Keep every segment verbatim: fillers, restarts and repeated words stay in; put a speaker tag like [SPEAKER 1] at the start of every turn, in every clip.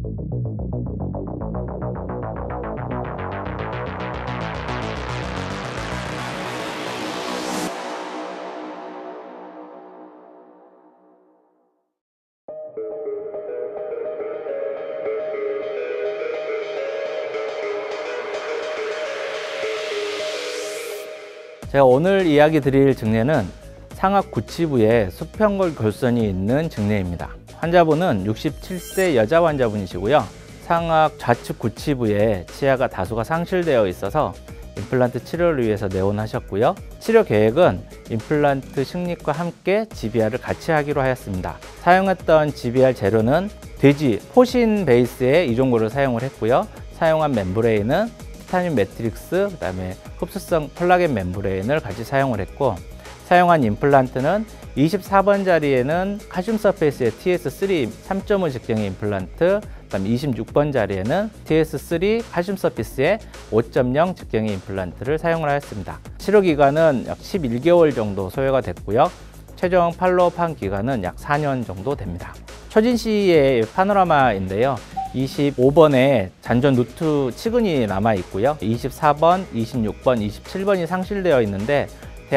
[SPEAKER 1] 제가 오늘 이야기 드릴 증례는 상악 구치부에 수평골 골선이 있는 증례입니다. 환자분은 육십칠 세 여자 환자분이시고요. 상악 좌측 구치부에 치아가 다수가 상실되어 있어서 임플란트 치료를 위해서 내원하셨고요. 치료 계획은 임플란트 식립과 함께 지비알을 같이 하기로 하였습니다. 사용했던 지비알 재료는 돼지 포신 베이스의 이종고를 사용을 했고요. 사용한 멤브레인은 티타늄 매트릭스, 그 다음에 흡수성 콜라겐 멤브레인을 같이 사용을 했고, 사용한 임플란트는 이십사 번 자리에는 칼슘 서페이스의 티 에스 쓰리 삼 점 오 직경의 임플란트, 그 다음에 이십육 번 자리에는 티 에스 쓰리 칼슘 서페이스의 오 점 영 직경의 임플란트를 사용을 하였습니다. 치료 기간은 약 십일 개월 정도 소요가 됐고요. 최종 팔로우업 기간은 약 사 년 정도 됩니다. 초진 시의 파노라마인데요. 이십오 번에 잔존 루트 치근이 남아 있고요. 이십사 번, 이십육 번, 이십칠 번이 상실되어 있는데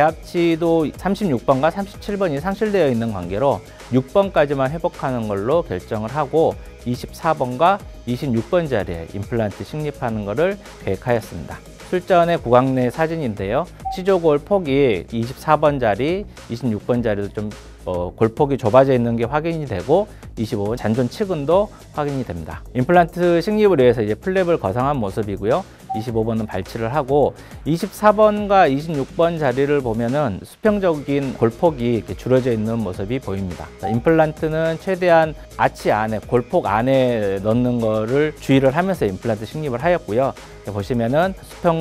[SPEAKER 1] 대합치도 삼십육 번과 삼십칠 번이 상실되어 있는 관계로 육 번까지만 회복하는 걸로 결정을 하고 이십사 번과 이십육 번 자리에 임플란트 식립하는 것을 계획하였습니다. 술전의 구강내 사진인데요. 치조골 폭이 이십사 번 자리, 이십육 번 자리도 좀 어, 골폭이 좁아져 있는 게 확인이 되고 이십오 번 잔존 치근도 확인이 됩니다. 임플란트 식립을 위해서 이제 플랩을 거상한 모습이고요. 이십오 번은 발치를 하고 이십사 번과 이십육 번 자리를 보면은 수평적인 골폭이 이렇게 줄어져 있는 모습이 보입니다. 임플란트는 최대한 아치 안에 골폭 안에 넣는 거를 주의를 하면서 임플란트 식립을 하였고요. 보시면은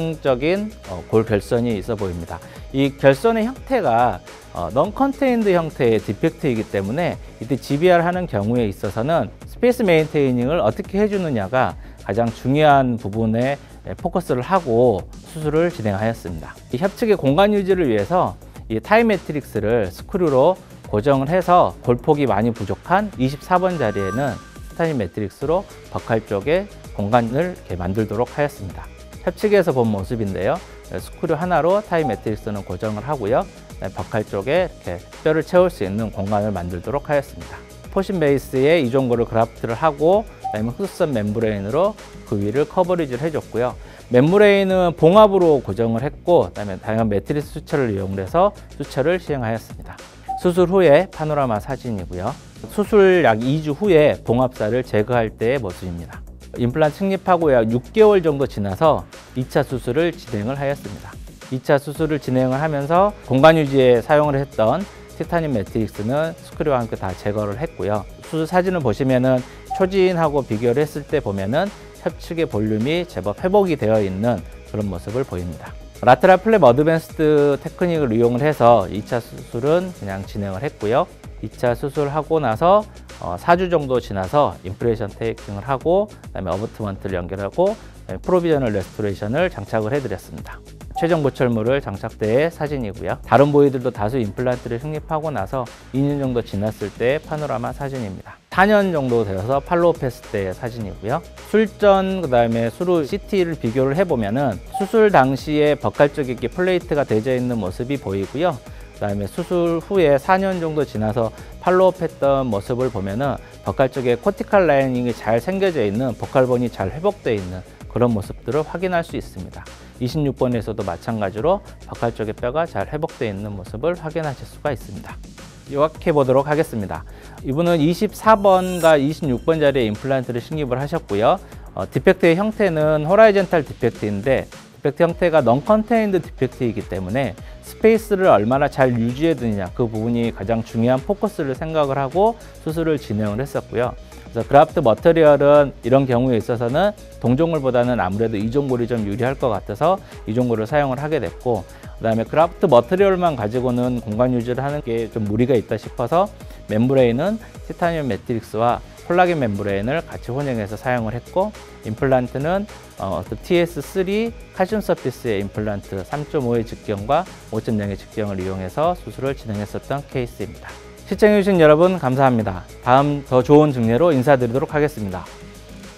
[SPEAKER 1] 수평적인 골 결선이 있어 보입니다. 이 결선의 형태가 어, non contained 형태의 디펙트이기 때문에 이때 지비알 하는 경우에 있어서는 스페이스 메인테이닝을 어떻게 해주느냐가 가장 중요한 부분에 포커스를 하고 수술을 진행하였습니다. 이 협측의 공간 유지를 위해서 이 타이 매트릭스를 스크류로 고정을 해서 골폭이 많이 부족한 이십사 번 자리에는 티타늄 매트릭스로 버칼 쪽에 공간을 이렇게 만들도록 하였습니다. 협측에서 본 모습인데요. 스크류 하나로 타이 매트릭스는 고정을 하고요. 버칼 쪽에 이렇게 뼈를 채울 수 있는 공간을 만들도록 하였습니다. 포신 베이스에 이종고를 그라프트를 하고 그다음에 흡수성 멤브레인으로 그 위를 커버리지를 해줬고요. 멤브레인은 봉합으로 고정을 했고 그다음에 다양한 매트리스 수처를 이용해서 수처를 시행하였습니다. 수술 후에 파노라마 사진이고요. 수술 약 이 주 후에 봉합살을 제거할 때의 모습입니다. 임플란트 식립하고 약 육 개월 정도 지나서 이 차 수술을 진행을 하였습니다. 이 차 수술을 진행을 하면서 공간 유지에 사용을 했던 티타늄 매트릭스는 스크류와 함께 다 제거를 했고요. 수술 사진을 보시면은 초진하고 비교를 했을 때 보면은 협측의 볼륨이 제법 회복이 되어 있는 그런 모습을 보입니다. 라테랄 플랩 어드밴스드 테크닉을 이용을 해서 이 차 수술은 그냥 진행을 했고요. 이 차 수술하고 나서 어, 사 주 정도 지나서 인프레션 테이킹을 하고 그다음에 어버트먼트를 연결하고 프로비저널 레스토레이션을 장착을 해드렸습니다. 최종 보철물을 장착대의 사진이고요. 다른 부위들도 다수 임플란트를 식립하고 나서 이 년 정도 지났을 때의 파노라마 사진입니다. 사 년 정도 되어서 팔로우업 했을 때의 사진이고요. 술전 그다음에 수루 씨티를 비교를 해보면은 수술 당시에 버칼 쪽에 이렇게 플레이트가 되어 있는 모습이 보이고요. 그다음에 수술 후에 사 년 정도 지나서 팔로우업 했던 모습을 보면은 버칼 쪽에 코티칼 라이닝이 잘 생겨져 있는 버칼본이 잘 회복되어 있는 그런 모습들을 확인할 수 있습니다. 이십육 번에서도 마찬가지로 버칼 쪽의 뼈가 잘 회복되어 있는 모습을 확인하실 수가 있습니다. 요약해 보도록 하겠습니다. 이분은 이십사 번과 이십육 번 자리에 임플란트를 식립을 하셨고요. 어, 디펙트의 형태는 호라이젠탈 디펙트인데 디펙트 형태가 non contained 디펙트이기 때문에 스페이스를 얼마나 잘 유지해 두느냐 그 부분이 가장 중요한 포커스를 생각을 하고 수술을 진행을 했었고요. 그래서 그라프트 머터리얼은 이런 경우에 있어서는 동종골보다는 아무래도 이종골이 좀 유리할 것 같아서 이종골을 사용을 하게 됐고, 그 다음에 그라프트 머터리얼만 가지고는 공간 유지를 하는 게 좀 무리가 있다 싶어서 멤브레인은 티타늄 매트릭스와 콜라겐 멤브레인을 같이 혼용해서 사용을 했고, 임플란트는 어, 티 에스 쓰리 칼슘 서피스의 임플란트 삼 점 오의 직경과 오 점 영의 직경을 이용해서 수술을 진행했었던 케이스입니다. 시청해주신 여러분 감사합니다. 다음 더 좋은 증례로 인사드리도록 하겠습니다.